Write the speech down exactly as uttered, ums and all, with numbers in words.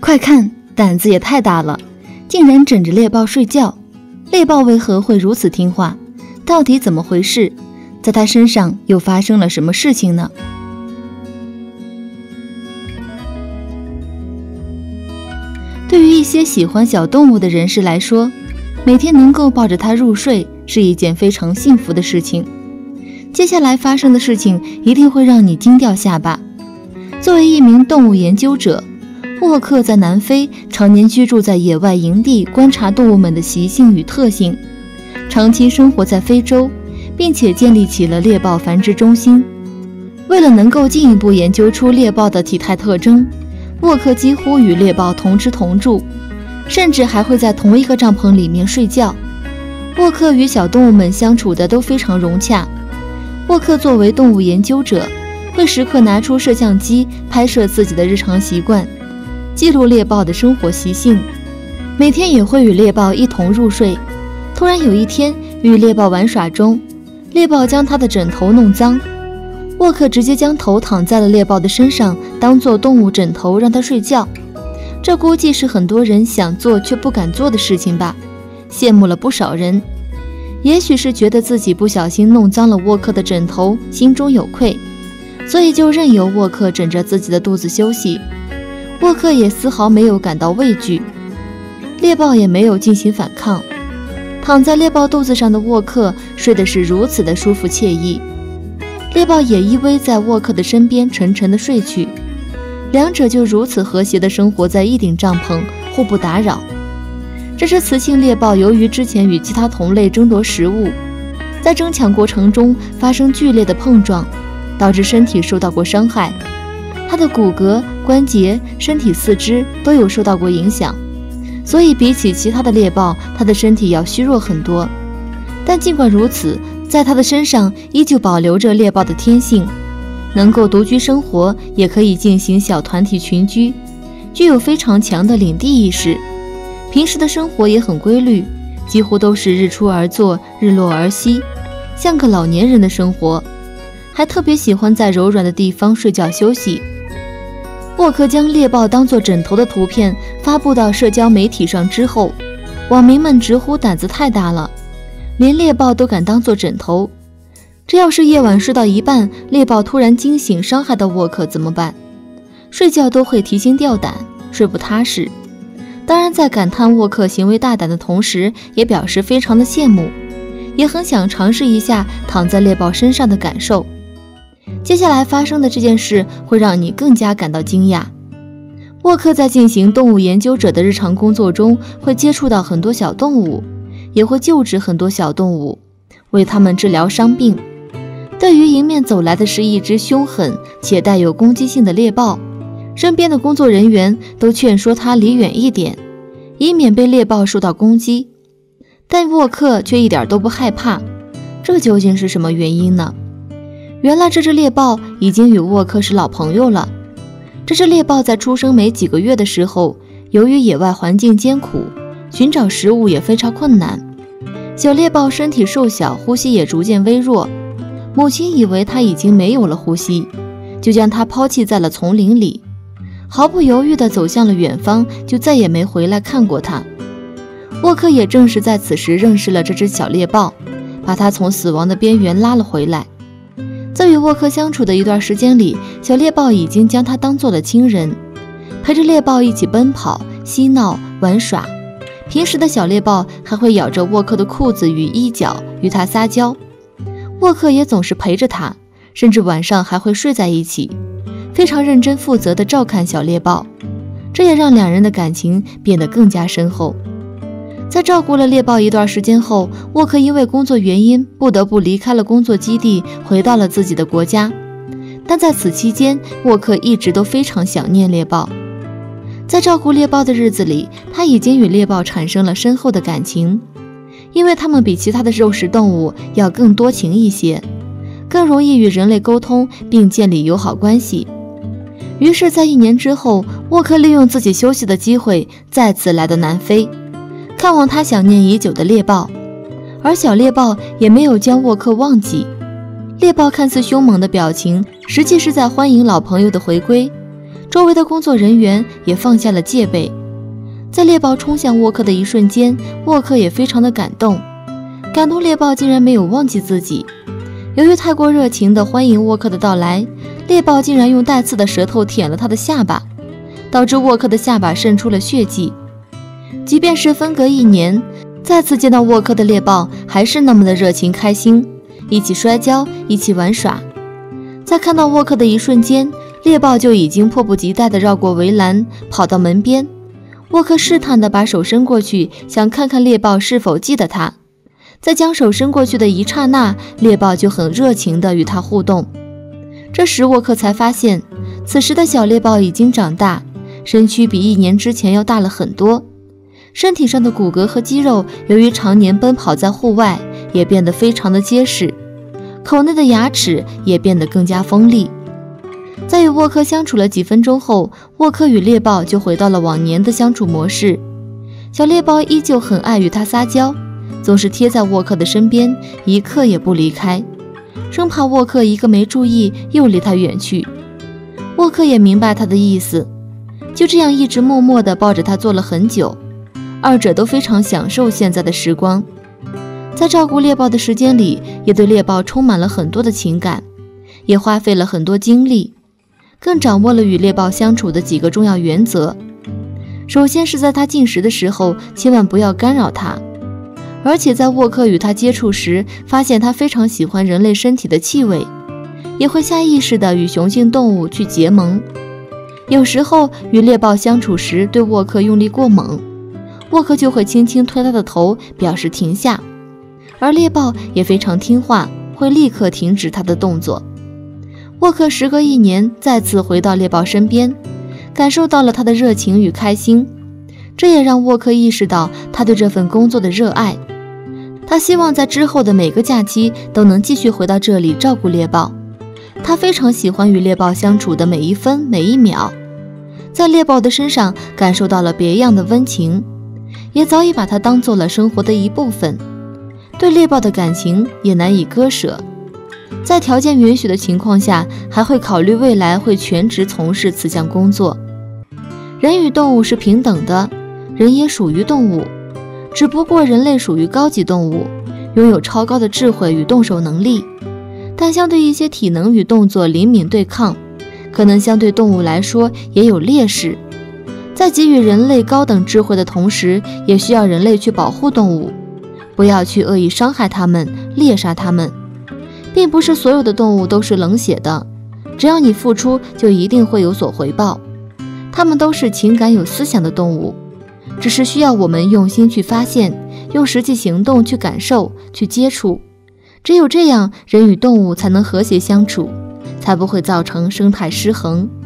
快看，胆子也太大了，竟然枕着猎豹睡觉。猎豹为何会如此听话？到底怎么回事？在他身上又发生了什么事情呢？对于一些喜欢小动物的人士来说，每天能够抱着它入睡是一件非常幸福的事情。接下来发生的事情一定会让你惊掉下巴。作为一名动物研究者，沃克在南非常年居住在野外营地，观察动物们的习性与特性，长期生活在非洲，并且建立起了猎豹繁殖中心。为了能够进一步研究出猎豹的体态特征，沃克几乎与猎豹同吃同住，甚至还会在同一个帐篷里面睡觉。沃克与小动物们相处的都非常融洽。沃克作为动物研究者，会时刻拿出摄像机拍摄自己的日常习惯，记录猎豹的生活习性，每天也会与猎豹一同入睡。突然有一天，与猎豹玩耍中，猎豹将他的枕头弄脏，沃克直接将头躺在了猎豹的身上，当做动物枕头让它睡觉。这估计是很多人想做却不敢做的事情吧，羡慕了不少人。也许是觉得自己不小心弄脏了沃克的枕头，心中有愧，所以就任由沃克枕着自己的肚子休息。沃克也丝毫没有感到畏惧，猎豹也没有进行反抗。躺在猎豹肚子上的沃克睡的是如此的舒服惬意，猎豹也依偎在沃克的身边沉沉的睡去，两者就如此和谐地生活在一顶帐篷，互不打扰。这只雌性猎豹由于之前与其他同类争夺食物，在争抢过程中发生剧烈的碰撞，导致身体受到过伤害，它的骨骼、关节、身体四肢都有受到过影响，所以比起其他的猎豹，它的身体要虚弱很多。但尽管如此，在它的身上依旧保留着猎豹的天性，能够独居生活，也可以进行小团体群居，具有非常强的领地意识。平时的生活也很规律，几乎都是日出而作，日落而息，像个老年人的生活，还特别喜欢在柔软的地方睡觉休息。沃克将猎豹当作枕头的图片发布到社交媒体上之后，网民们直呼胆子太大了，连猎豹都敢当作枕头。这要是夜晚睡到一半，猎豹突然惊醒伤害到沃克怎么办？睡觉都会提心吊胆，睡不踏实。当然在感叹沃克行为大胆的同时，也表示非常的羡慕，也很想尝试一下躺在猎豹身上的感受。接下来发生的这件事会让你更加感到惊讶。沃克在进行动物研究者的日常工作中，会接触到很多小动物，也会救治很多小动物，为它们治疗伤病。对于迎面走来的是一只凶狠且带有攻击性的猎豹，身边的工作人员都劝说他离远一点，以免被猎豹受到攻击。但沃克却一点都不害怕，这究竟是什么原因呢？原来这只猎豹已经与沃克是老朋友了。这只猎豹在出生没几个月的时候，由于野外环境艰苦，寻找食物也非常困难。小猎豹身体瘦小，呼吸也逐渐微弱，母亲以为它已经没有了呼吸，就将它抛弃在了丛林里，毫不犹豫地走向了远方，就再也没回来看过它。沃克也正是在此时认识了这只小猎豹，把它从死亡的边缘拉了回来。在与沃克相处的一段时间里，小猎豹已经将它当做了亲人，陪着猎豹一起奔跑、嬉闹、玩耍。平时的小猎豹还会咬着沃克的裤子与衣角，与他撒娇。沃克也总是陪着他，甚至晚上还会睡在一起，非常认真负责地照看小猎豹，这也让两人的感情变得更加深厚。在照顾了猎豹一段时间后，沃克因为工作原因不得不离开了工作基地，回到了自己的国家。但在此期间，沃克一直都非常想念猎豹。在照顾猎豹的日子里，他已经与猎豹产生了深厚的感情，因为它们比其他的肉食动物要更多情一些，更容易与人类沟通并建立友好关系。于是在一年之后，沃克利用自己休息的机会再次来到南非，看望他想念已久的猎豹，而小猎豹也没有将沃克忘记。猎豹看似凶猛的表情，实际是在欢迎老朋友的回归。 周围的工作人员也放下了戒备。在猎豹冲向沃克的一瞬间，沃克也非常的感动，感动猎豹竟然没有忘记自己。由于太过热情地欢迎沃克的到来，猎豹竟然用带刺的舌头舔了他的下巴，导致沃克的下巴渗出了血迹。即便是分隔一年，再次见到沃克的猎豹还是那么的热情开心，一起摔跤，一起玩耍。在看到沃克的一瞬间，猎豹就已经迫不及待地绕过围栏，跑到门边。沃克试探地把手伸过去，想看看猎豹是否记得他。在将手伸过去的一刹那，猎豹就很热情地与他互动。这时沃克才发现，此时的小猎豹已经长大，身躯比一年之前要大了很多，身体上的骨骼和肌肉由于常年奔跑在户外，也变得非常的结实，口内的牙齿也变得更加锋利。在与沃克相处了几分钟后，沃克与猎豹就回到了往年的相处模式。小猎豹依旧很爱与他撒娇，总是贴在沃克的身边，一刻也不离开，生怕沃克一个没注意又离他远去。沃克也明白他的意思，就这样一直默默地抱着他坐了很久，二者都非常享受现在的时光。在照顾猎豹的时间里，也对猎豹充满了很多的情感，也花费了很多精力，更掌握了与猎豹相处的几个重要原则。首先是在他进食的时候，千万不要干扰他。而且在沃克与他接触时，发现他非常喜欢人类身体的气味，也会下意识地与雄性动物去结盟。有时候与猎豹相处时，对沃克用力过猛，沃克就会轻轻推他的头，表示停下，而猎豹也非常听话，会立刻停止他的动作。沃克时隔一年再次回到猎豹身边，感受到了他的热情与开心，这也让沃克意识到他对这份工作的热爱。他希望在之后的每个假期都能继续回到这里照顾猎豹。他非常喜欢与猎豹相处的每一分每一秒，在猎豹的身上感受到了别样的温情，也早已把它当做了生活的一部分，对猎豹的感情也难以割舍。在条件允许的情况下，还会考虑未来会全职从事此项工作。人与动物是平等的，人也属于动物，只不过人类属于高级动物，拥有超高的智慧与动手能力，但相对一些体能与动作灵敏对抗，可能相对动物来说也有劣势。在给予人类高等智慧的同时，也需要人类去保护动物，不要去恶意伤害它们，猎杀它们。并不是所有的动物都是冷血的，只要你付出，就一定会有所回报。它们都是情感有思想的动物，只是需要我们用心去发现，用实际行动去感受，去接触。只有这样，人与动物才能和谐相处，才不会造成生态失衡。